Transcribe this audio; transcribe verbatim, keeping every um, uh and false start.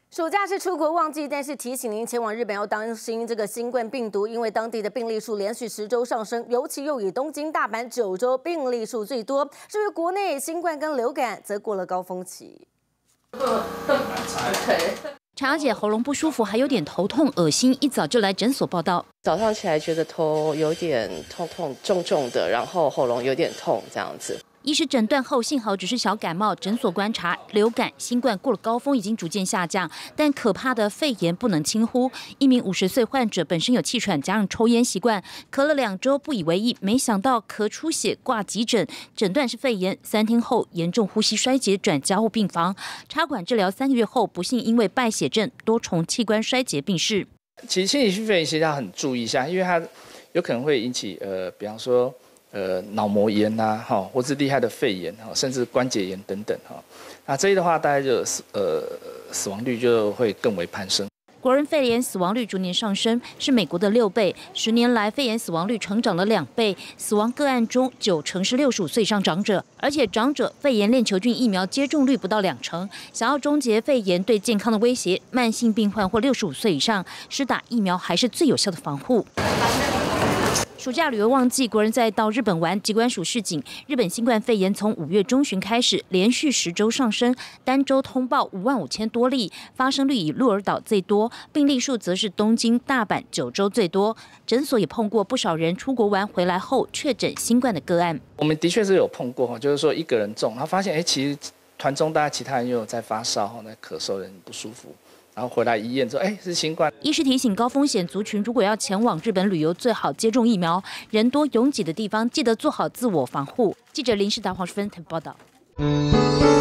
暑假是出国旺季，但是提醒您前往日本要当心这个新冠病毒，因为当地的病例数连续十周上升，尤其又以东京、大阪、九州病例数最多。至于国内新冠跟流感，则过了高峰期。 查姐喉咙不舒服，还有点头痛、恶心，一早就来诊所报到。 早上起来觉得头有点痛痛、重重的，然后喉咙有点痛，这样子。 医师诊断后，幸好只是小感冒。诊所观察，流感、新冠过了高峰，已经逐渐下降，但可怕的肺炎不能轻忽。一名五十岁患者本身有气喘，加上抽烟习惯，咳了两周不以为意，没想到咳出血，挂急诊，诊断是肺炎。三天后严重呼吸衰竭，转加护病房，插管治疗三个月后，不幸因为败血症、多重器官衰竭病逝。 其实心理性肺炎其实要很注意一下，因为它有可能会引起呃，比方说。 呃，脑膜炎呐、啊，哈，或是厉害的肺炎哈，甚至关节炎等等哈，那这些的话，大概就死呃死亡率就会更为攀升。 国人肺炎死亡率逐年上升，是美国的六倍。十年来，肺炎死亡率成长了两倍，死亡个案中九成是六十五岁以上长者，而且长者肺炎链球菌疫苗接种率不到两成。想要终结肺炎对健康的威胁，慢性病患或六十五岁以上，施打疫苗还是最有效的防护。 暑假旅游旺季，国人在到日本玩。疾管署示警，日本新冠肺炎从五月中旬开始，连续十周上升，单周通报五万五千多例，发生率以鹿儿岛最多，病例数则是东京、大阪、九州最多。诊所也碰过不少人出国玩回来后确诊新冠的个案。 我们的确是有碰过，就是说一个人中，他发现哎，其实团中大家其他人又有在发烧、在咳嗽，人不舒服。 然后回来医院之后，哎，是新冠。 医师提醒高风险族群，如果要前往日本旅游，最好接种疫苗。人多拥挤的地方，记得做好自我防护。记者林世达、黄淑芬报道。